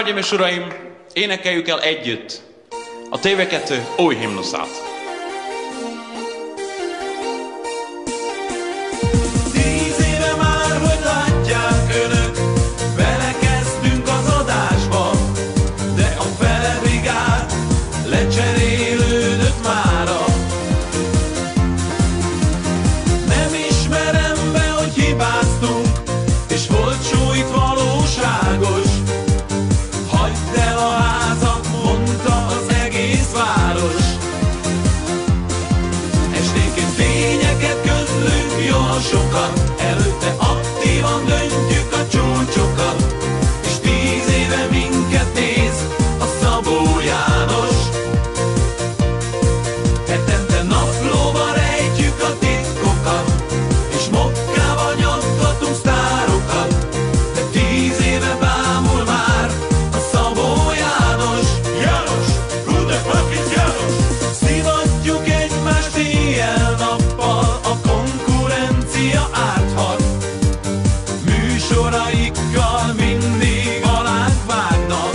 Hölgyeim és uraim, énekeljük el együtt a TV2 új himnuszát. Lecserélődött mára. Nem ismerem be, hogy hibáztunk, és volt só itt valóságos. Hagyd el a házat, mondta az egész város. Esténként fényeket közlünk, jól sokan, előtte aktívan döntjük a csúcsokat. És 10 éve minket néz a Szabó János. Hetente naplóba rejtjük a titkokat, és mokkával nyaggatunk sztárokat. De 10 éve bámul már a Szabó János. János, who the fuck is János? Szivatjuk egymást éjjel-nappal, a konkurencia árthat. Műsoraikkal mindig alánk vágnak.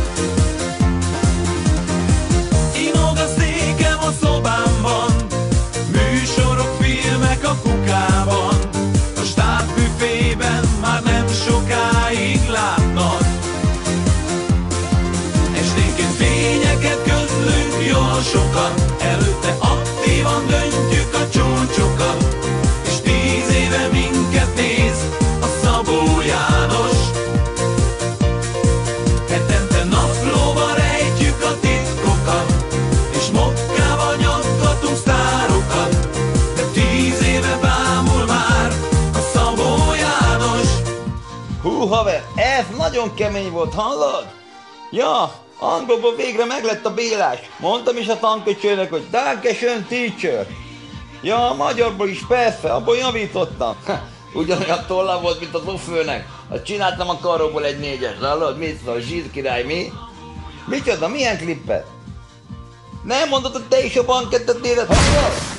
Inog a székem a szobámban, műsorok, filmek a kukában. A stábbüfében már nem sokáig látnak. Esténként fényeket közlünk, jól sokan, előtte aktívan döntjük a csúcsokat. És 10 éve minket néz a Szabó János. Hetente naplóba rejtjük a titkokat, és mokkával nyaggatunk sztárokat. De 10 éve bámul már a Szabó János. Hú, haver, ez nagyon kemény volt, hallod? Ja, angolból végre meglett a Bélás. Mondtam is a tanköcsőnek, hogy Dankeschön, teacher. Ja, a magyarból is persze, abból javítottam. Ugyanolyan tolla volt, mint az ofőnek. Azt csináltam a karóból egy 4-es, hallod? Mit szól, zsírkirály, mi? Micsoda, milyen klippet? Nem mondod, hogy te is a bankettet nézed, hallod?